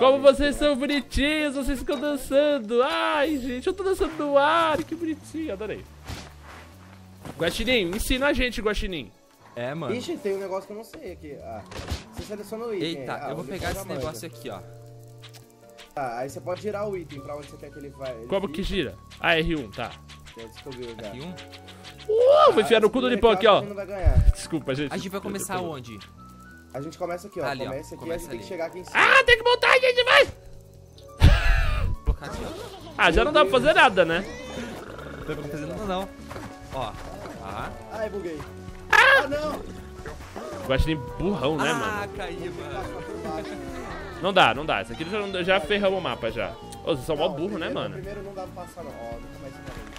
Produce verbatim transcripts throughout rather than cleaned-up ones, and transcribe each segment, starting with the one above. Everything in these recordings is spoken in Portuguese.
Como vocês são bonitinhos, vocês ficam dançando. Ai, gente, eu tô dançando no ar, que bonitinho, adorei. Guaxinim, ensina a gente, Guaxinim. É, mano. Ixi, tem um negócio que eu não sei aqui. Ah, você seleciona o item. Eita, ah, eu vou pegar esse negócio aqui, ó. Tá, aí você pode girar o item pra onde você quer que ele vá. Ele Como fique. que gira? Ah, R um, tá. Já descobriu já. Aqui um. Uh, vou enfiar no cu do Lipão aqui, ó. A gente não vai ganhar. Desculpa, gente. A gente vai começar onde? A gente começa aqui, ó. Ali, ó. Começa aqui e a Começa gente tem que ali. chegar aqui em cima. Ah, tem que montar, gente, vai! Vou colocar aqui, ó. Ah, já não dá pra fazer nada, né? Não dá pra fazer nada, não. Ó. Ah. Ai, buguei. Ah, não! Guaxinim burrão, né, ah, mano? caí, mano. Não dá, não dá. Isso aqui já, já ferramos o mapa, já. Ô, vocês são mó Não, burro, né, primeiro- mano? Primeiro não dá pra passar, não. Ó, nunca mais uma vez.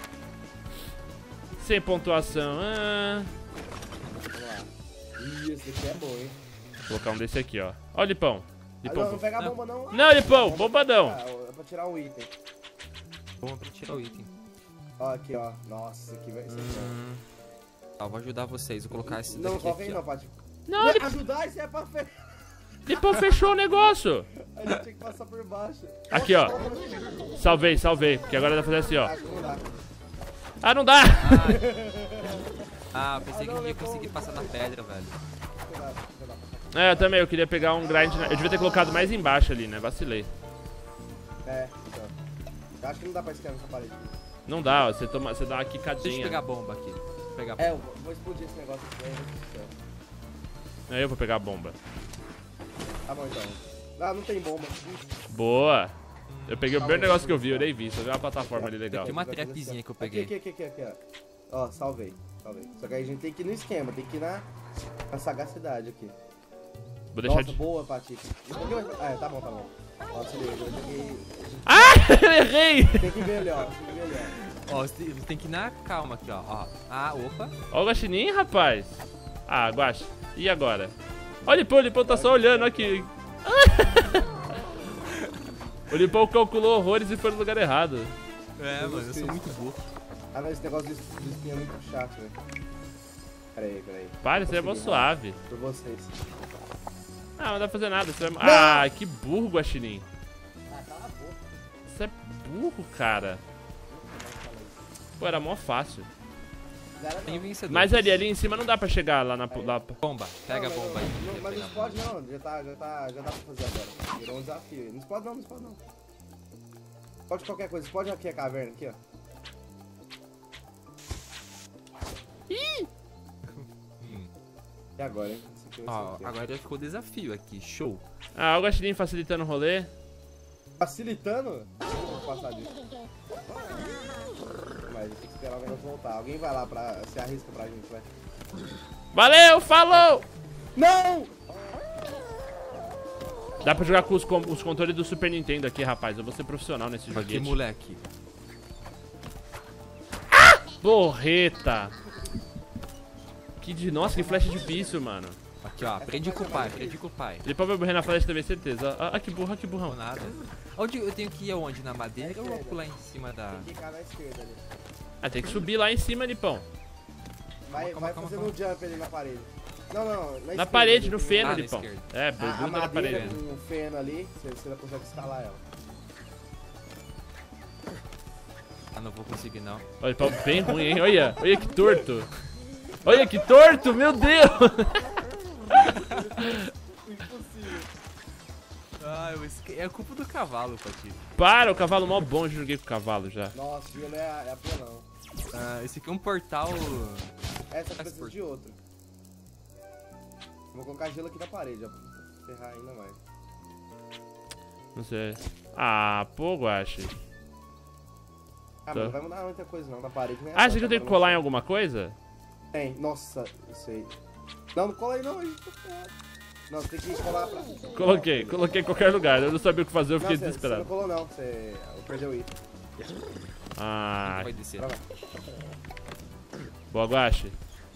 Sem pontuação. Ah. Vamos lá. Ih, esse daqui é bom, hein? Vou colocar um desse aqui, ó. Ó, Lipão. Ah, Lipão. não, não pega a bomba, não. Não, Lipão, bomba não. Ah, é pra tirar um item. Vamos pra tirar o item. Ó, aqui, ó. Nossa, aqui vai ser bom. Hum. Tá, eu vou ajudar vocês. Vou colocar esse Não, daqui coloca aqui, aí ó. não, Pati. Não, Lip- Ajudar, isso é pra fe... Lipão fechou o negócio. A gente tinha que passar por baixo. Aqui, ó. Salvei, salvei. Porque agora dá pra fazer assim, ó. Acho que não dá. Ah, não dá. Ah, eu pensei que eu ia conseguir passar na pedra, velho. Não dá, não dá. É, eu também. Eu queria pegar um grind. Na... Eu devia ter colocado mais embaixo ali, né? Vacilei. É, então. Eu acho que não dá pra escrever nessa parede. Não dá, ó. Você, toma... você dá uma Deixa eu quicadinha. pegar a bomba aqui. Vou pegar a bomba. É, eu vou explodir esse negócio aqui. Meu Deus do céu. Aí eu vou pegar a bomba. Tá bom, então. Ah, não tem bomba. Boa. Eu peguei o primeiro negócio que eu vi, eu nem vi. Só vi uma plataforma ali legal. Tem uma trapzinha que eu peguei. Aqui, aqui, aqui, aqui, ó. Ó, salvei, salvei. Só que aí a gente tem que ir no esquema, tem que ir na, na sagacidade aqui. Vou deixar Nossa, de... boa, Pati. Um pouquinho mais- Ah, é, tá bom, tá bom. Ó, se liga, eu peguei... Ah, eu errei. Tem que ver ali, ó, tem que ver ali, ó. Ó, você tem- você tem que ir na calma aqui, ó. Ó. Ah, opa. Ó o Guaxinim, rapaz. Ah, Guax. E agora? Olha o Lipão, o Lipão tá só olhando aqui. O Lipão calculou horrores e foi no lugar errado. É, mano, eu sou muito burro. Ah, não, esse negócio de de espinha é muito chato, velho. Pera aí, pera aí. Para, isso é mó Consegui, suave. Por vocês. Ah, não dá pra fazer nada. Você vai... Ah, que burro, Guaxinim. Ah, cala a boca. Você é burro, cara. Pô, era mó fácil. Galera, Tem não. vencedor. Mas ali, ali em cima não dá pra chegar lá na... Lá... Bomba. Pega a Não, mas- bomba aí. não, Quer mas pegar não a pode bomba? não, já tá, já tá, já dá pra fazer agora. Virou um desafio. Não pode não, não pode não. Pode qualquer coisa, pode aqui a caverna, aqui, ó. Ih! E agora, hein? Esse aqui vai ser Ó, o quê? agora ficou o desafio aqui. Show. Ah, o Guaxinim facilitando o rolê. Facilitando? Vou passar disso. Mas tem que esperar o negócio voltar. Alguém vai lá pra... se arrisca pra gente, vai. Valeu, falou! Não! Dá pra jogar com os, com os controles do Super Nintendo aqui, rapaz. Eu vou ser profissional nesse Que joguete. moleque. Porreta! Que de... Nossa, que flecha difícil, mano. Aqui, ó. Aprende com o pai. Aprende com o pai. Ele pode morrer na flecha também, certeza. Ah, ah, que burro, ah, que Não burrão. nada. Onde eu tenho que ir aonde? Na madeira ou eu vou pular em cima da... Tem que ficar na esquerda ali. Ah, tem que subir lá em cima, Lipão. Vai, Calma, vai calma, fazendo calma. um jump ali na parede. Não, não, na, Na esquerda parede, ali, no tem- feno, Ah, na Lipão. esquerda. É, A, a bermuda na madeira parede. com o feno ali, você, você não consegue escalar ela. Ah, não vou conseguir, não. Olha, Lipão, bem ruim, hein? Olha, olha que torto. Olha que torto, meu Deus! Impossível. Ah, eu esque... é culpa do cavalo, Pati. Para, o cavalo mó bom, já joguei com o cavalo já. Nossa, gelo é, a- é apelão. Ah, esse aqui é um portal... Essa Faz precisa por- de outro. Vou colocar gelo aqui na parede, ó. Pra ferrar ainda mais. Não sei. Ah, pô, Guaxi. Ah, Tá. mas não vai mudar muita coisa não, na parede nem Ah, você que eu tenho que colar em alguma coisa? Tem, nossa, isso aí. Não, não cola aí não, a gente tá ferrado. Não, você tem que colar pra... Coloquei, coloquei em qualquer lugar. Eu não sabia o que fazer, eu Não, fiquei você, você não desesperado. colou não, você perdeu o item. Ah, Vai descer. Vai lá. boa, Guaxi.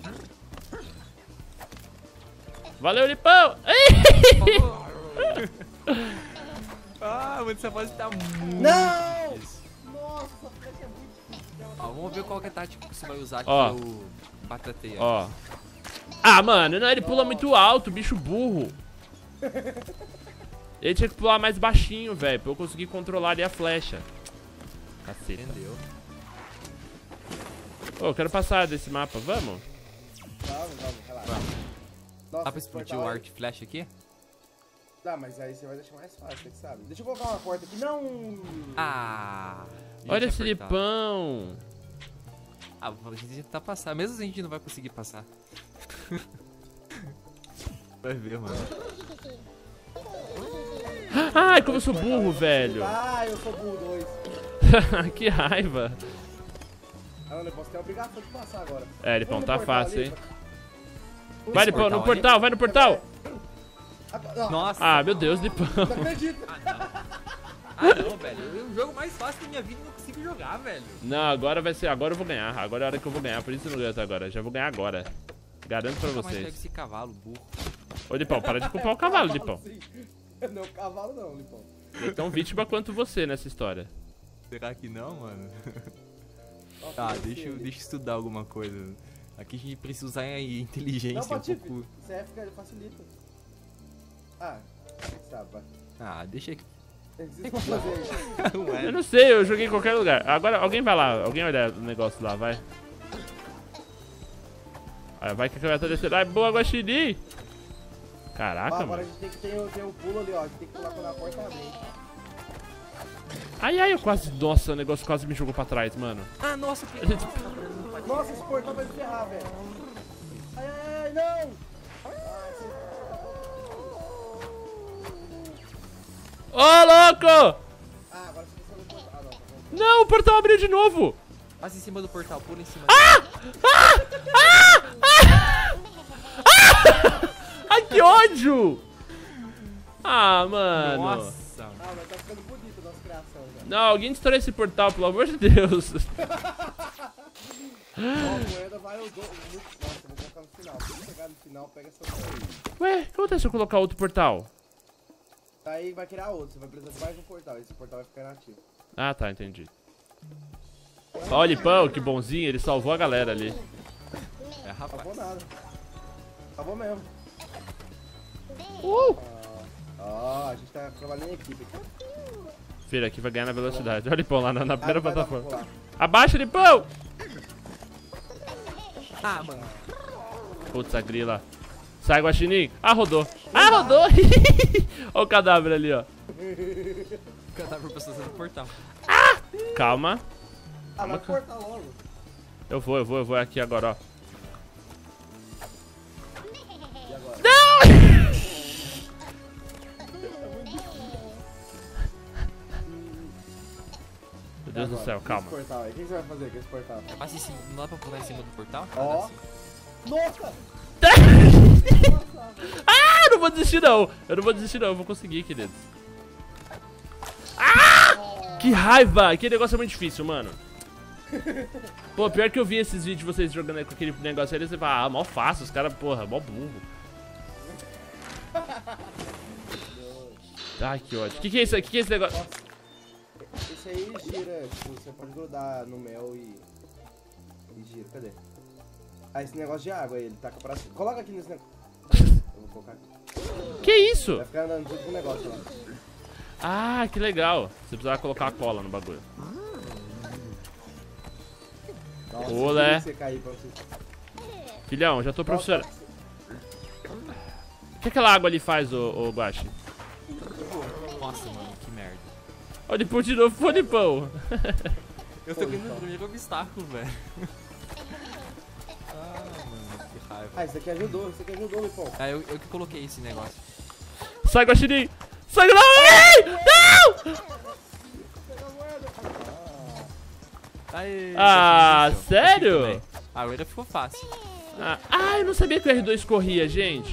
Valeu, Lipão! Ai! Ah, mas essa fase tá muito... Não! difícil. Nossa, essa flecha é muito difícil. Ó, vamos ver qual que é a tática que você vai usar aqui, Ó. é o batateia. Ó. Ah, mano, não, ele pula muito alto, bicho burro. Ele tinha que pular mais baixinho, velho, pra eu conseguir controlar ali a flecha. Caceta. Entendeu? Ô, eu quero passar desse mapa, vamos? Vamos, vamos, relaxa. Vamos. Nossa, Dá pra esse explodir portal o aí- arco e flash aqui? Dá, mas aí você vai deixar mais fácil, você que sabe. Deixa eu colocar uma porta aqui. Não! Ah! Olha Gente, esse apertar. lipão. Ah, a gente tentar passar. Mesmo assim a gente não vai conseguir passar. Vai ver, mano. Ai, como eu sou burro, velho. Ah, eu sou burro dois. Que raiva. Ah, não, Lipão, você tem a obrigação de passar agora. É, Lipão, Vamos tá no portal fácil, ali, hein? pra- Vai, Esse Lipão, no portal aí? portal, vai no portal. Ah, não, Nossa! Ah, meu Deus, Lipão. não acredito. Ah, não, velho. É o jogo mais fácil da minha vida e não consigo jogar, velho. Não, agora vai ser, agora eu vou ganhar. Agora é a hora que eu vou ganhar, por isso eu não ganho até agora. Já vou ganhar agora. Garanto pra Nunca mais pego vocês. esse cavalo, burro. Ô, Lipão, para de culpar o cavalo, Lipão. Sim. Não, cavalo não, Lipão. Eu tô tão vítima quanto você nessa história. Será que não, mano? Nossa, Ah, eu deixa, eu- sei. deixa eu estudar alguma coisa. Aqui a gente precisa usar aí Não, inteligência um Patife, pouco. C F ele facilita. Ah, sabe, vai. Ah, deixa aqui. Vocês vão fazer isso. Ué. Eu não sei, eu joguei em qualquer lugar. Agora alguém vai lá, alguém olha o negócio lá, vai. Aí vai que a câmera tá descendo. Ai, boa, Guaxinim! Ó, Caraca, agora a mano. gente tem que ter, o- ter o pulo ali, ó. A gente tem que pular quando a porta abrir. Ai, ai, eu quase. Nossa, o negócio quase me jogou pra trás, mano. Ah, nossa, que... Nossa, esse portão vai me ferrar, velho. Ai, ai, ai, não! Ai, esse- Ô, louco! Ah, agora você precisa do portal. Ah, não, tá bom. Não, o portão abriu de novo! Passa em cima do portal, pula em cima. Ai, que ódio! Ah, mano. Nossa. Ah, mas tá ficando bonita a nossa criação já. Não, alguém destrói esse portal, pelo amor de Deus. Ó, a moeda vai os dois. Nossa, eu vou colocar no final. Quando chegar no final, pega essa moeda aí. Ué, o que acontece se eu colocar outro portal? Aí vai criar outro, você vai precisar de mais um portal. Esse portal vai ficar inativo. Ah, tá, entendi. Ó, o Lipão, que bonzinho, ele salvou a galera ali. É, rapaz. Acabou nada. Acabou mesmo. Uh! Ó, a gente tá trabalhando em equipe aqui. Filho, aqui vai ganhar na velocidade. Olha o Lipão lá na, na primeira Ah, vai dar pra plataforma. pular. Abaixa, Lipão! Ah, mano. Putz, a grila. Sai, Guaxinim. Ah, rodou. Ah, rodou! Olha o cadáver ali, ó. O cadáver passou do portal. Calma. Ah, vai cortar logo. Eu vou, eu vou, eu vou aqui agora, ó. E agora? Meu Deus do céu, calma. Esse portal aí. O que você vai fazer com esse portal? Passa em cima. Não dá pra pular em cima do portal? Ó. Ah, sim. Nossa! Ah, não vou desistir não. Eu não vou desistir não, eu vou conseguir, queridos. Ah! Que raiva! Que negócio é muito difícil, mano. Pô, pior que eu vi esses vídeos de vocês jogando com aquele negócio ali, você fala, ah, mó fácil, os caras, porra, mó burro. Ai, que ódio. Que que é isso aí? Que que é esse negócio? Esse aí gira, tipo, você pode grudar no mel e... E gira, cadê? Ah, esse negócio de água aí, ele taca pra cima. Coloca aqui nesse negócio. Eu vou colocar aqui. Que isso? Vai ficar andando tudo com o negócio lá. Ah, que legal. Você precisava colocar a cola no bagulho. Nossa, Olé. eu queria que você cair pra você. Filhão, já tô profissional. O que aquela água ali faz, ô, ô Guaxi? Nossa, mano, que merda. Ó, o Lipão de novo, foi Lipão. Eu tô indo no primeiro obstáculo, velho. Ah, mano, que raiva. Ah, isso aqui ajudou, isso aqui ajudou, Lipão. Ah, eu, eu que coloquei esse negócio. Sai, Guaxinim! Sai, não! Ei! Não! Aê, Ah, já fiz isso. sério? Aqui também. Ah, agora ficou fácil. Ah, ah, eu não sabia que o R dois corria, gente.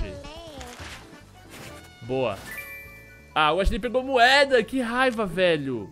Boa. Ah, o Ashley pegou moeda, que raiva, velho.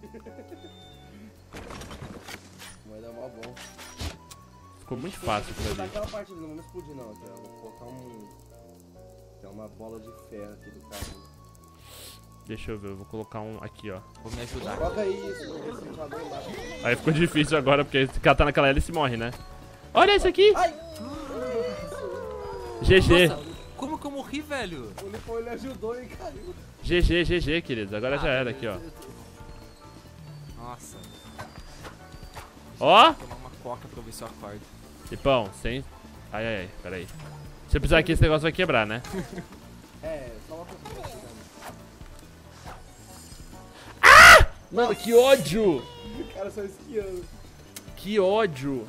Moeda mó bom. Ficou muito fácil Vou pra dar mim. aquela parte ali, não vamos explodir não, aqui, ó. Vou colocar um... Tem uma bola de ferro aqui do carro. Deixa eu ver, eu vou colocar um aqui, ó. Vou me ajudar. Coloca isso, porque esse ventilador embaixo. Aí ficou difícil agora, porque se catar naquela L, se morre, né? Olha esse aqui! Ai! G G. Nossa, como como que eu morri, velho? O Lipão, ele ajudou e caiu. G G, G G, queridos. Agora Ah, já era eu- aqui, ó. eu- eu- Nossa. Ó! Vou tomar uma coca pra ver se eu acordo. Lipão, sem... Ai, ai, ai, peraí. Se eu precisar aqui, esse negócio vai quebrar, né? É, só uma coisa. Mano, que ódio! O cara só esquiando. Que ódio!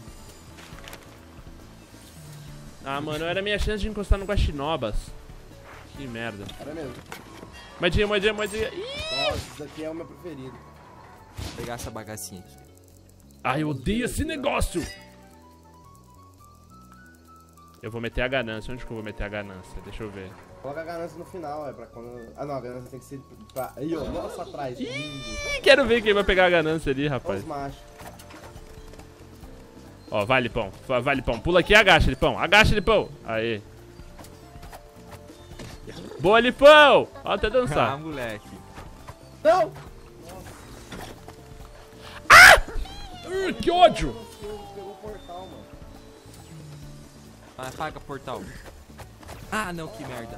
Ah, mano, era a minha chance de encostar no Guaxinobas. Que merda. Era mesmo. Moedinha, moedinha, moedinha. Ih! Nossa, isso daqui é o meu preferido. Vou pegar essa bagacinha aqui. Ai, eu odeio esse negócio! Eu vou meter a ganância. Onde que eu vou meter a ganância? Deixa eu ver. Coloca a ganância no final, é pra quando... Ah não, a ganância tem que ser pra... Aí, ó, nossa, atrás. Lindo. Ih, quero ver quem vai pegar a ganância ali, Olha rapaz. os machos. Ó, vai, Lipão. Va- Vai, Lipão. Pula aqui e agacha, Lipão. Agacha, Lipão. Aê. Boa, Lipão! Ó, até Ah, dançar. moleque. Não! Uh, que ódio! Pegou o portal, mano. Ah, apaga portal. Ah, não, que merda.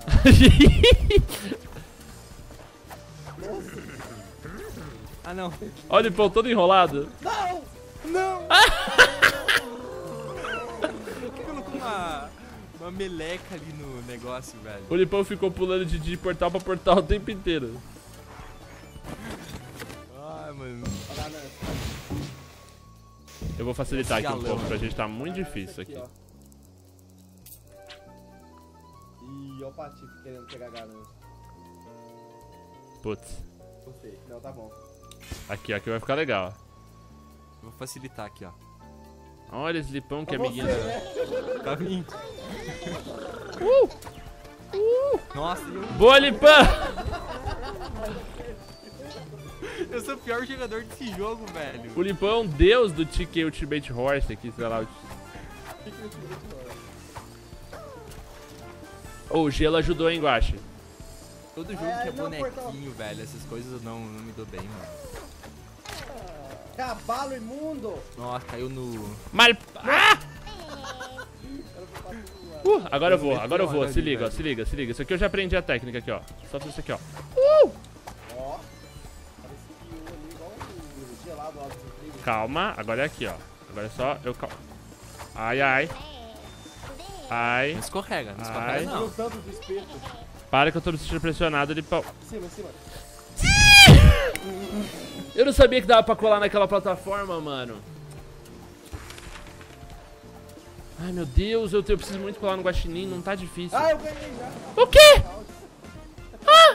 Ah, não. Ó o Lipão todo enrolado. Não! Não! Por que colocou uma, uma meleca ali no negócio, velho? O Lipão ficou pulando de, de portal pra portal o tempo inteiro. Ai, mano. A ganância. Eu vou facilitar aqui um Galão. pouco pra gente, tá muito A ganância difícil aqui. ó. Ih, ó o Patife querendo pegar a ganância. Putz. Gostei. Não, tá bom. Aqui, aqui vai ficar legal. Vou facilitar aqui, ó. Olha esse Lipão que é Pra amiguinho. você, da- né? Tá vindo. Nossa, eu, Boa, Lipão! eu sou o pior jogador desse jogo, velho. O Lipão é um deus do T K Ultimate Horse aqui, sei lá. Ô, o gelo ajudou, hein, Guache? Todo jogo Ai, que é ai, não, bonequinho, velho. Essas coisas eu não, não me dou bem, mano. Cavalo imundo! Nossa, caiu no... Mal... Ah! Ela foi pra tudo lá. Uh, agora eu vou, agora eu vou. Ali, Se liga, ó, velho. se liga, se liga. Isso aqui eu já aprendi a técnica aqui, ó. Só fazer isso aqui, ó. Ó. Parece que o ali igual o gelado lá do seu trigo. Calma, agora é aqui, ó. Agora é só eu cal... Ai, ai. Ai. Não escorrega, não Ai. escorrega, Olha não. o tanto do espeto. Para que eu tô me sentindo pressionado, Lipão. Em cima, em cima. Eu não sabia que dava pra colar naquela plataforma, mano. Ai, meu Deus, eu, te- eu preciso muito colar no Guaxinim, não tá difícil. Ah, eu ganhei já. O quê? Ah!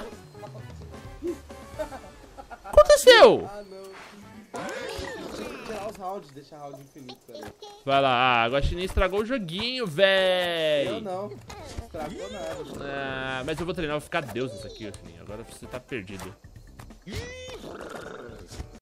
Aconteceu? Ah, não. Tinha que tirar os rounds, deixar round infinito, peraí. Vai lá, ah, Guaxinim estragou o joguinho, Eu véi. não. Estragou nada. Ah, mas eu vou treinar, eu vou ficar Deus nisso aqui, Guaxinim. Agora você tá perdido.